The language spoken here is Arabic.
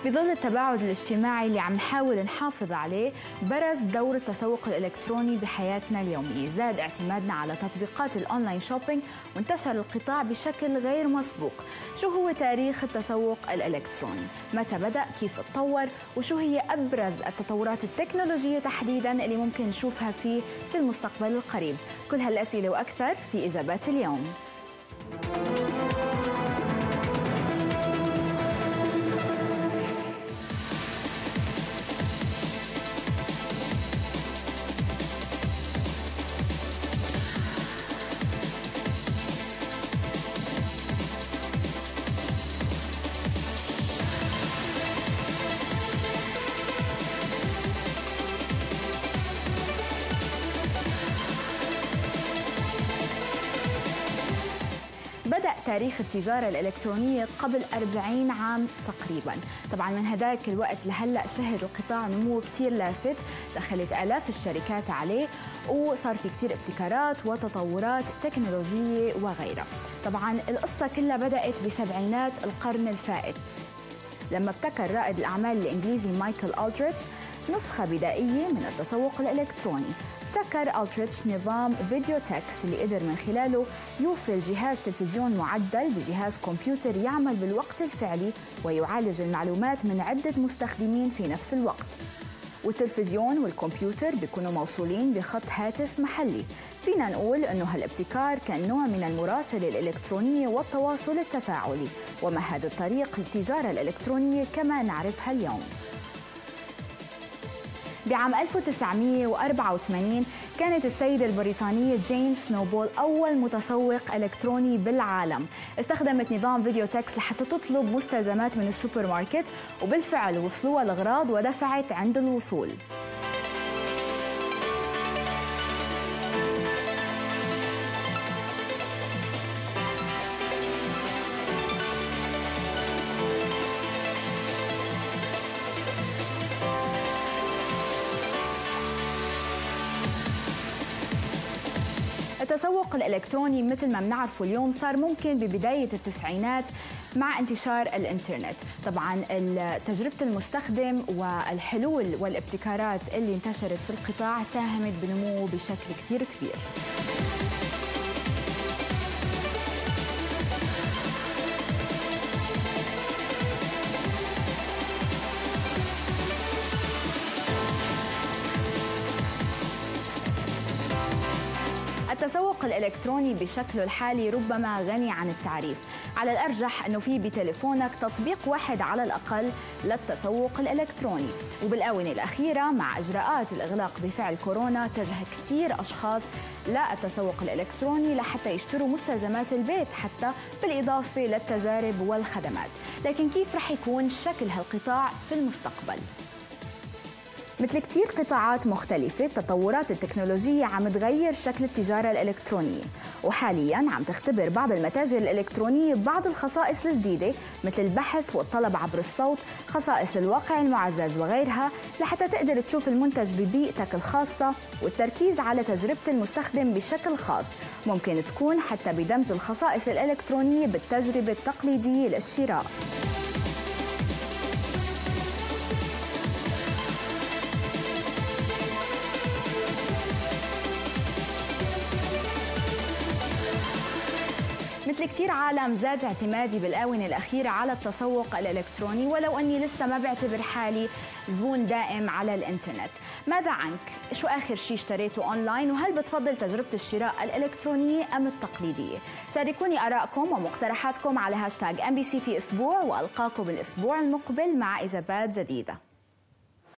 بظل التباعد الاجتماعي اللي عم نحاول نحافظ عليه، برز دور التسوق الإلكتروني بحياتنا اليومية، زاد اعتمادنا على تطبيقات الأونلاين شوبينج، وانتشر القطاع بشكل غير مسبوق. شو هو تاريخ التسوق الإلكتروني؟ متى بدأ؟ كيف تطور؟ وشو هي أبرز التطورات التكنولوجية تحديداً اللي ممكن نشوفها فيه في المستقبل القريب؟ كل هالأسئلة وأكثر في إجابات اليوم. بدأ تاريخ التجارة الإلكترونية قبل 40 عام تقريباً. طبعاً من هداك الوقت لهلأ شهد القطاع نمو كتير لافت، دخلت آلاف الشركات عليه، وصار في كتير ابتكارات وتطورات تكنولوجية وغيرها. طبعاً القصة كلها بدأت بسبعينات القرن الفائت، لما ابتكر رائد الأعمال الإنجليزي مايكل ألتريتش نسخة بدائية من التسوق الإلكتروني. ابتكر ألتريتش نظام فيديو تكس اللي قدر من خلاله يوصل جهاز تلفزيون معدل بجهاز كمبيوتر يعمل بالوقت الفعلي ويعالج المعلومات من عدة مستخدمين في نفس الوقت. والتلفزيون والكمبيوتر بيكونوا موصولين بخط هاتف محلي. فينا نقول أنه هالابتكار كان نوع من المراسلة الإلكترونية والتواصل التفاعلي، ومهد الطريق للتجارة الإلكترونية كما نعرفها اليوم. بعام 1984 كانت السيدة البريطانية جين سنوبول أول متسوق إلكتروني بالعالم. استخدمت نظام فيديو تكس لحتى تطلب مستلزمات من السوبر ماركت، وبالفعل وصلوها الأغراض ودفعت عند الوصول. التسوق الإلكتروني مثل ما بنعرفه اليوم صار ممكن ببداية التسعينات مع انتشار الإنترنت. طبعاً تجربة المستخدم والحلول والابتكارات اللي انتشرت في القطاع ساهمت بنموه بشكل كتير كبير. التسوق الإلكتروني بشكله الحالي ربما غني عن التعريف. على الأرجح أنه في بتليفونك تطبيق واحد على الأقل للتسوق الإلكتروني. وبالآونة الأخيرة مع إجراءات الإغلاق بفعل كورونا اتجه كتير أشخاص للتسوق الإلكتروني لحتى يشتروا مستلزمات البيت حتى بالإضافة للتجارب والخدمات. لكن كيف رح يكون شكل هالقطاع في المستقبل؟ مثل كتير قطاعات مختلفة، التطورات التكنولوجية عم تغير شكل التجارة الإلكترونية، وحالياً عم تختبر بعض المتاجر الإلكترونية بعض الخصائص الجديدة مثل البحث والطلب عبر الصوت، خصائص الواقع المعزز وغيرها، لحتى تقدر تشوف المنتج ببيئتك الخاصة، والتركيز على تجربة المستخدم بشكل خاص. ممكن تكون حتى بدمج الخصائص الإلكترونية بالتجربة التقليدية للشراء. مثل كتير عالم زاد اعتمادي بالآونة الأخيرة على التسوق الإلكتروني، ولو أني لسه ما بعتبر حالي زبون دائم على الإنترنت. ماذا عنك؟ شو آخر شيء اشتريته أونلاين؟ وهل بتفضل تجربة الشراء الإلكترونية أم التقليدية؟ شاركوني آرائكم ومقترحاتكم على هاشتاج MBC في أسبوع، وألقاكم بالأسبوع المقبل مع إجابات جديدة.